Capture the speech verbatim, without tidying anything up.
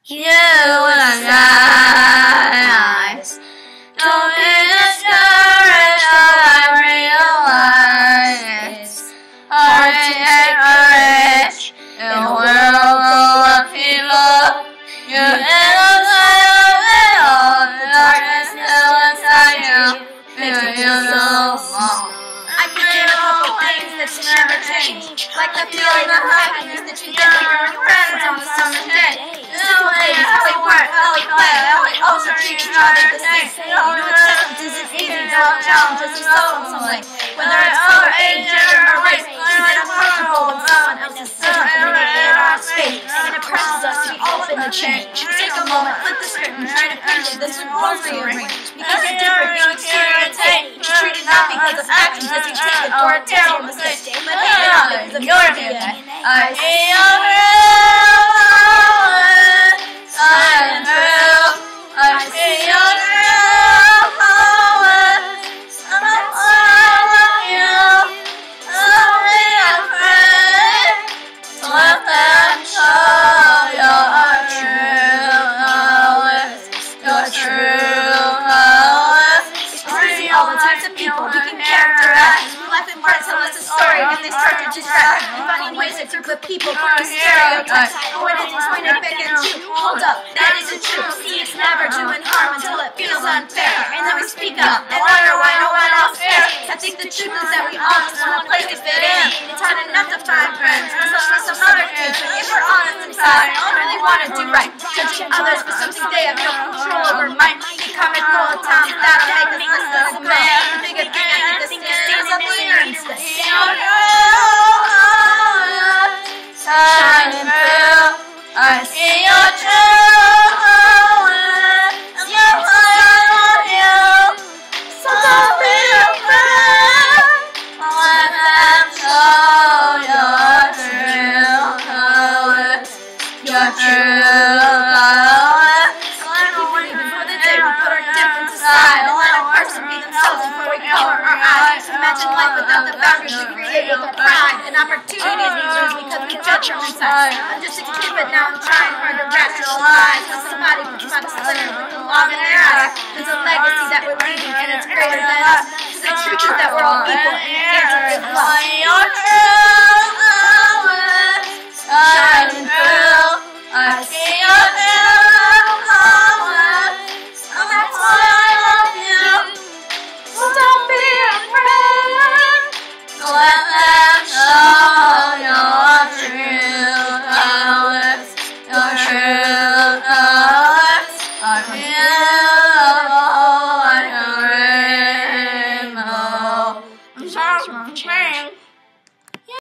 You and I don't be discouraged, I realize it's hard to take courage in a world full of people. You're inside of it all, the darkness still inside you, makes you so small. I can name a couple things that you never change, like the feeling of happiness that you get when you're with friends on a summer day. Simple things, how we work, how we play, how we also treat each other the same. No acceptance isn't easy, no challenges are so humbling. Whether it's color, age, gender, or race, we get uncomfortable when someone else is different and we get our space. And it presses us to be open to change. Take a moment, flip the script, and try to picture this with rules rearranged. Because it's different, you experience hate. You treat it not because of actions as you take it for a terrible mistake, but hate it because of your D N A. I see your real colors, shining through. I see your real colors, and I love you. Don't be afraid to let them show your true colors, your true colors. We see all the types of people we can characterize. We laugh in parts, tell us a story, and these cartridges track. And finding ways to group of people for a stereotypes. But when it's pointed back at you, hold up, that isn't true. See, it's never doing harm until it feels unfair. And then we speak up and wonder why no one else cares. I think the truth is that we all just want a place to fit in. It's hard enough to find friends, let's look for some other kids. But if we're honest inside, we all really want to do right. Judging others for something they have no control over might be comical at times. That'll make us less than a man. The bigger thing I think is steals up later instead. Shining through, I see your true colors, and your heart on you. So don't be afraid, let them show your true colors, your true colors. Before the day we put our difference aside, and let a person be themselves before we color our eyes. Imagine life without the boundaries we create with our pride and opportunities we lose because we judge from inside. I'm just a kid, but now I'm trying hard to rationalize how somebody puts my disclaimer with the log in their eye. There's a legacy that we're leaving, and it's greater than us. Because the truth is that we're all equal, and the answer is love. Your true colors, shining through, I see your true colors, and that's why I love you. So don't be afraid to let them show your true colors, your true colors are beautiful like a rainbow. I'm sorry, I'm